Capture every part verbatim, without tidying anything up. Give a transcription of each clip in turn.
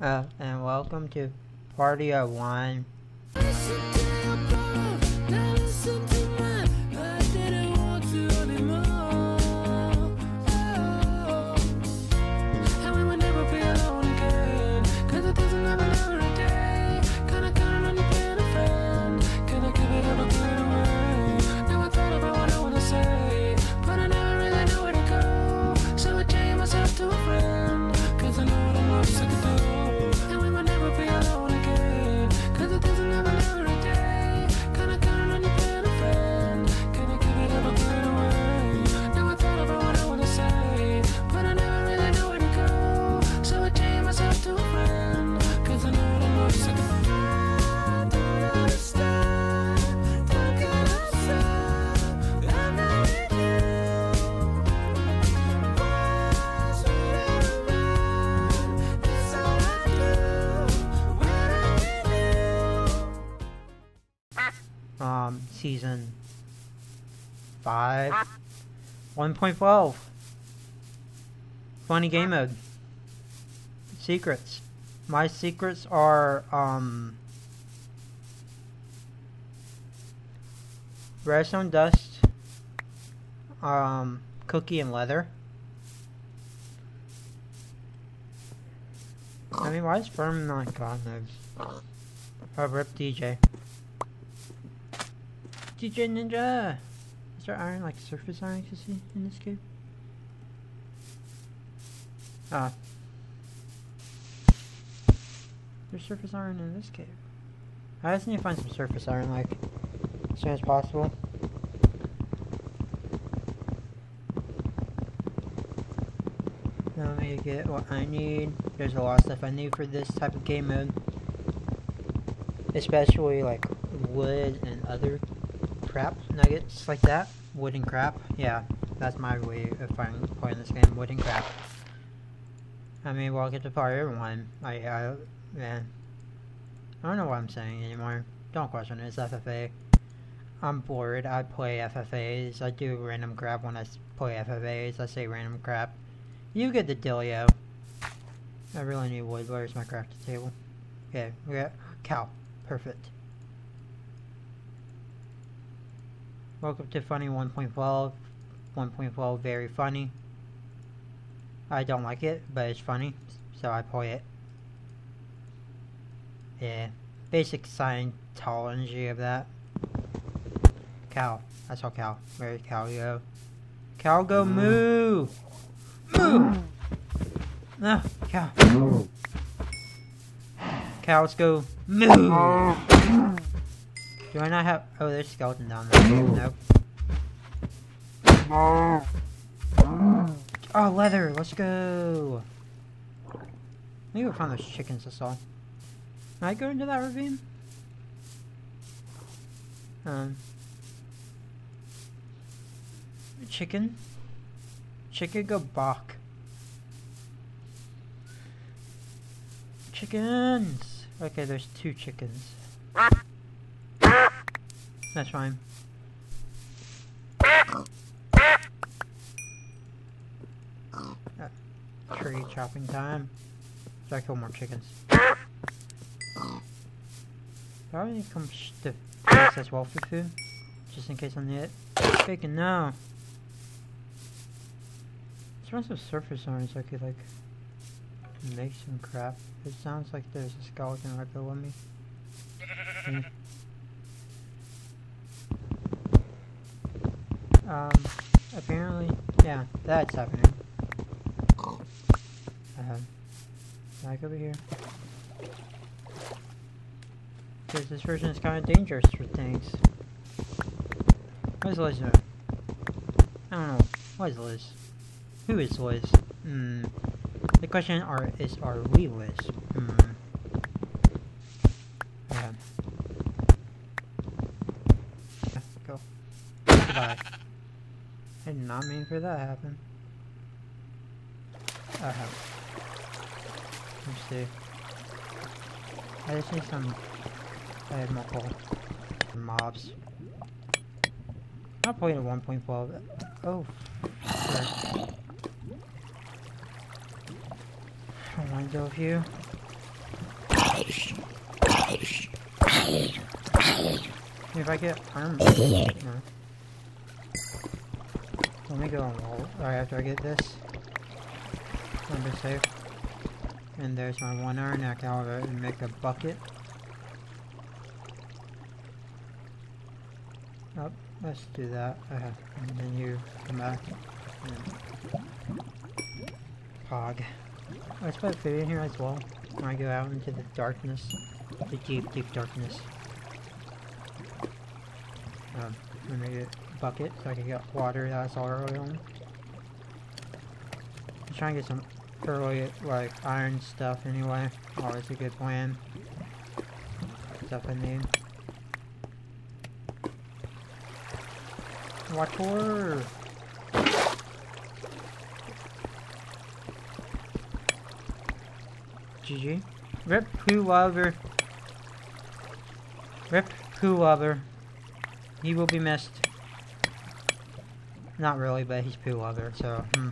Uh, and welcome to Party of One. Um, season five, one point twelve. Funny game mode. Secrets. My secrets are, um, redstone dust, um, cookie and leather. I mean, why is Firm not God knows? Oh, rip D J. D J Ninja! Is there iron, like surface iron to see in this cave? Ah. There's surface iron in this cave. I just need to find some surface iron, like, as soon as possible. Now let me get what I need. There's a lot of stuff I need for this type of game mode. Especially, like, wood and other crap, nuggets like that. Wood and crap. Yeah, that's my way of finding, playing this game. Wood and crap. I mean, welcome to Party of One. I, I, man. I don't know what I'm saying anymore. Don't question it. It's F F A. I'm bored. I play F F As. I do random crap when I play F F As. I say random crap. You get the dealio. I really need wood. Where's my crafting table? Okay, we got cow. Perfect. Welcome to Funny one point twelve. one point twelve, very funny. I don't like it, but it's funny, so I play it. Yeah, basic Scientology of that. Cow. I saw cow. Where did cow go? Cow go moo! Moo! No, cow. Cows go moo! Do I not have... Oh, there's a skeleton down there. Nope. Oh, leather! Let's go! Maybe we'll find those chickens I saw. Can I go into that ravine? Um... Chicken? Chicken go bok. Chickens! Okay, there's two chickens. That's fine. Uh, tree chopping time. So I kill more chickens. Probably need to come to access well for food. Just in case I need it. Bacon, no! Let's run some surface iron so I could, like, make some crap. It sounds like there's a skeleton right below me. Yeah. Um, apparently, yeah, that's happening. Uh, back over here. Because this version is kind of dangerous for things. What is Liz doing? I don't know. What is Liz? Who is Liz? Hmm. The question are is, are we Liz? Hmm. Uh, go. Goodbye. I did not mean for that to happen. Uh -huh. Let's see. I just need some... I had more coal. Mobs. I'll play in one point twelve. Oh. Sure. I want to go with you. If I get armor, no. Let me go on wall right after I get this. I'll be safe. And there's my one iron. I can already make a bucket. Oh, let's do that. Okay. And then you come back. And Pog. Let's put food in here as well. When I go out into the darkness. The deep, deep darkness. Um, let me get a bucket so I can get water that's already on. I'm trying to get some early, like, iron stuff anyway. Always a good plan. Stuff I need. Water! G G. Rip Poo Lover. Rip Poo Lover. He will be missed. Not really, but he's Poo Lover, so, hmm.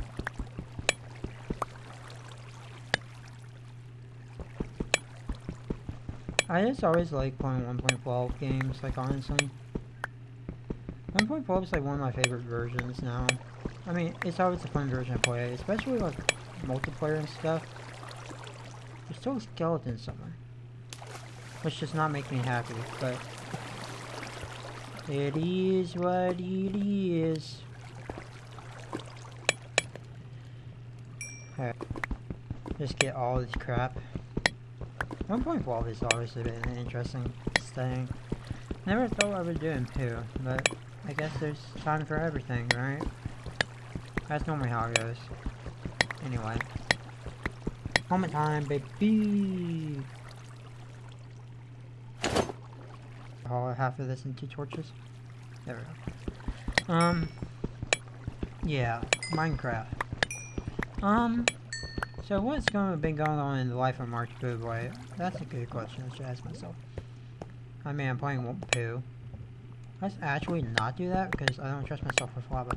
I just always like playing one point twelve games, like, honestly. one point twelve is like one of my favorite versions now. I mean, it's always a fun version to play, especially like multiplayer and stuff. There's still a skeleton somewhere, which does not make me happy, but it is what it is. Alright, just get all this crap. one point twelve has always been an interesting thing. Never thought I would do him too, but I guess there's time for everything, right? That's normally how it goes. Anyway. Moment time, baby! Haul half of this into torches. There we go. Um. Yeah, Minecraft. Um. So what's going to be going on in the life of Mark Poo Boy? That's a good question I should ask myself. I mean, I'm playing Poo. Let's actually not do that because I don't trust myself with lava.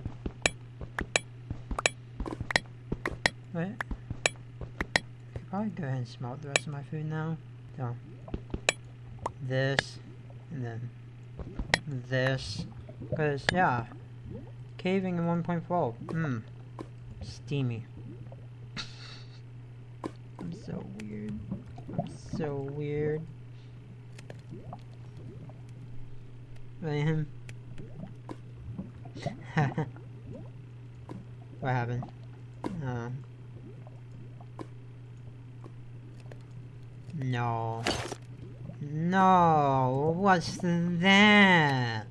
Wait. I could probably go ahead and smelt the rest of my food now. So, this, and then this. Because, yeah, caving in one point twelve. Mmm. Steamy. I'm so weird. I'm so weird. Man. What happened? Um. No. No. What's that?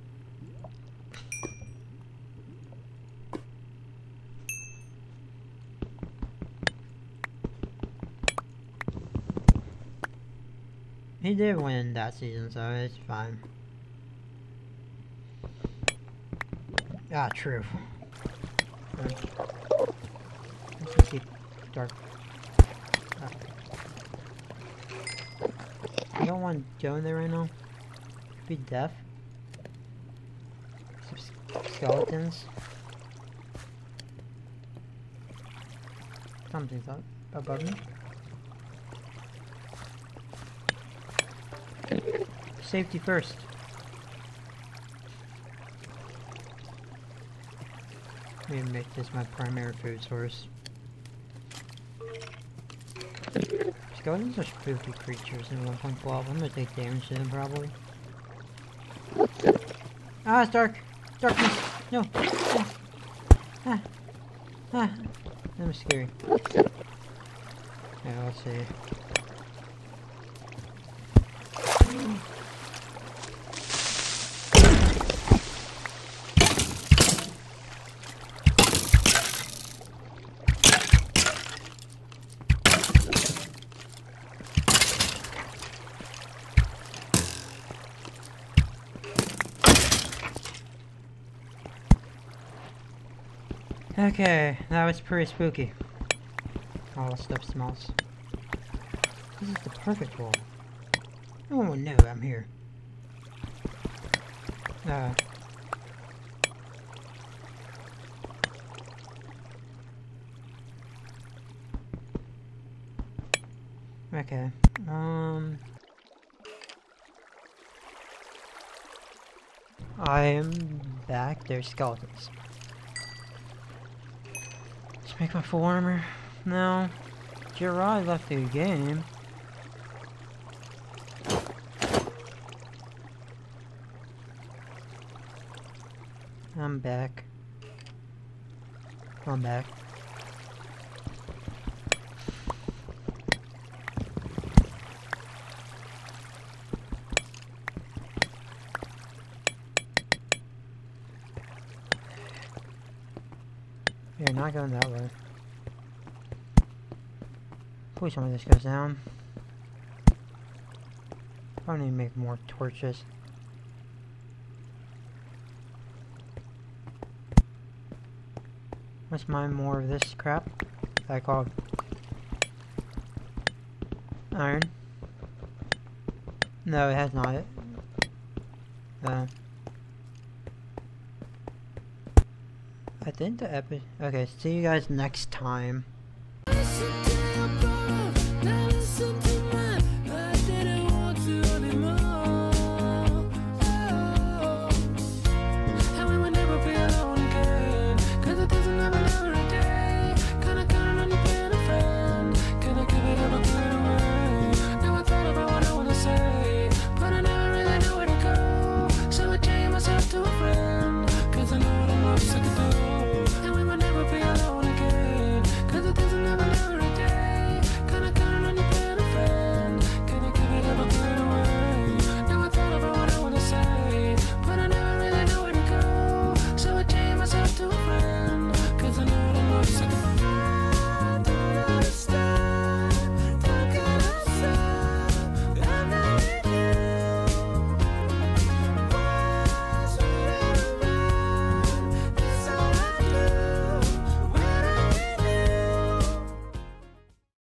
He did win that season, so it's fine. Ah, true. Okay. Let's see. Dark. Ah. I don't want to go in there right now. Be deaf. Some skeletons. Something's up above me. Safety first. Let me make this my primary food source. Skeletons are spooky creatures in one point twelve. I'm gonna take damage to them probably. Ah, it's dark! Darkness! No! Ah! Ah! Ah! That was scary. Yeah, let's see. Okay, that was pretty spooky. All the stuff smells. This is the perfect wall. No one will know I'm here. Uh. Okay. Um. I am back. There's skeletons. Let's make my full armor. No. Jiraiya left the game. I'm back. I'm back. You're not going that way. Please tell me this goes down. I need to make more torches. Let's mine more of this crap that I call iron. No, it has not. It. Uh, I think the epi- Okay, see you guys next time.